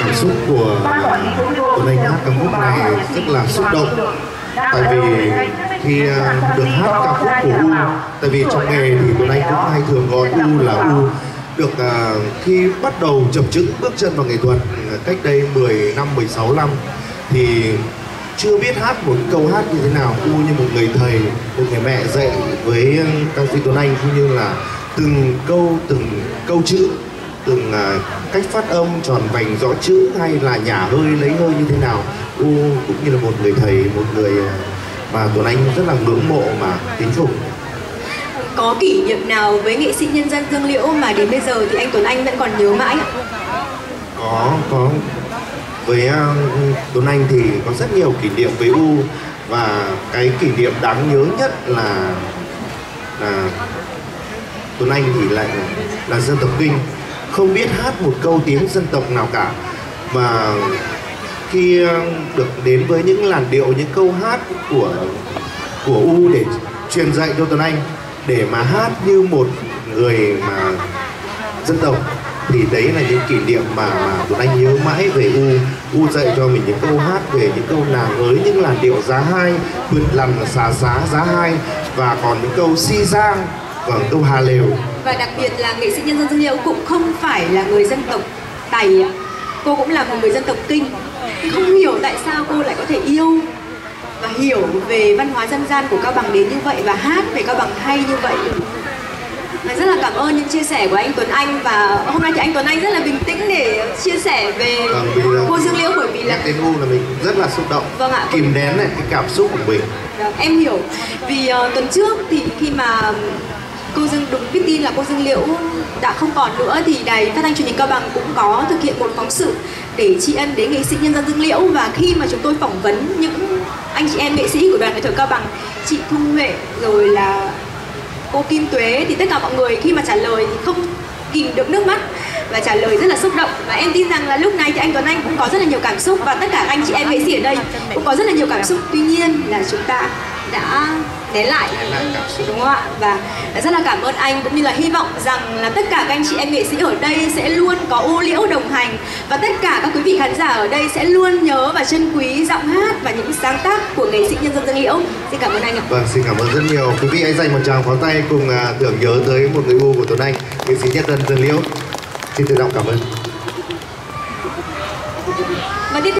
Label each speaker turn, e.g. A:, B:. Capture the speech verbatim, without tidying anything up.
A: xúc của Tuấn Anh hát ca khúc này rất là xúc động. Tại vì khi được hát ca khúc của U, tại vì trong nghề thì Tuấn Anh cũng hay thường gọi U là U. Được uh, khi bắt đầu chập chững bước chân vào nghệ thuật cách đây mười năm, mười sáu năm thì chưa biết hát một câu hát như thế nào. U như một người thầy, một người mẹ dạy với ca sĩ Tuấn Anh cũng như là từng câu, từng câu chữ, từng uh, cách phát âm tròn vành rõ chữ hay là nhả hơi lấy hơi như thế nào. U cũng như là một người thầy, một người mà Tuấn Anh rất là ngưỡng mộ mà kính phục.
B: Có kỷ niệm nào với nghệ sĩ nhân dân Dương Liễu mà đến bây giờ thì anh Tuấn Anh vẫn còn nhớ mãi ạ?
A: Có, có. Với uh, Tuấn Anh thì có rất nhiều kỷ niệm với U. Và cái kỷ niệm đáng nhớ nhất là, là Tuấn Anh thì lại là dân tộc Kinh, không biết hát một câu tiếng dân tộc nào cả. Mà khi được đến với những làn điệu, những câu hát của của U để truyền dạy cho Tuấn Anh, để mà hát như một người mà dân tộc, thì đấy là những kỷ niệm mà, mà Tuấn Anh nhớ mãi về U. U dạy cho mình những câu hát về những câu nàng ới, những làn điệu giá hai, vượt lằn xà xá giá hai, và còn những câu si giang và câu hà lều.
B: Và đặc biệt là nghệ sĩ nhân dân Dương Liễu cũng không phải là người dân tộc Tày ạ. Cô cũng là một người dân tộc Kinh. Không hiểu tại sao cô lại có thể yêu và hiểu về văn hóa dân gian của Cao Bằng đến như vậy và hát về Cao Bằng hay như vậy. Rất là cảm ơn những chia sẻ của anh Tuấn Anh, và hôm nay thì anh Tuấn Anh rất là bình tĩnh để chia sẻ về vâng, cô Dương Liễu, bởi vì là
A: tên U là mình rất là xúc động.
B: Vâng ạ.
A: Kìm nén lại cái cảm xúc của mình.
B: Vâng, em hiểu. Vì uh, tuần trước thì khi mà cô Dương đúng biết tin là cô Dương Liễu đã không còn nữa, thì đài phát thanh truyền hình Cao Bằng cũng có thực hiện một phóng sự để tri ân đến nghệ sĩ nhân dân Dương Liễu. Và khi mà chúng tôi phỏng vấn những anh chị em nghệ sĩ của đoàn nghệ thuật Cao Bằng, chị Thu Huệ rồi là cô Kim Tuế, thì tất cả mọi người khi mà trả lời thì không kìm được nước mắt và trả lời rất là xúc động. Và em tin rằng là lúc này thì anh Tuấn Anh cũng có rất là nhiều cảm xúc, và tất cả anh chị em nghệ sĩ ở đây cũng có rất là nhiều cảm xúc. Tuy nhiên là chúng ta đã nén lại, đúng không ạ? Và rất là cảm ơn anh, cũng như là hy vọng rằng là tất cả các anh chị em nghệ sĩ ở đây sẽ luôn có U Liễu đồng hành, và tất cả các quý vị khán giả ở đây sẽ luôn nhớ và trân quý giọng hát và những sáng tác của nghệ sĩ nhân dân Dương Liễu. Xin cảm ơn anh ạ.
A: Vâng, xin cảm ơn rất nhiều. Quý vị hãy dành một tràng pháo tay cùng uh, tưởng nhớ tới một người U của Tuấn Anh, nghệ sĩ nhân dân Dương Liễu. Xin trân trọng cảm ơn.
B: Và tiếp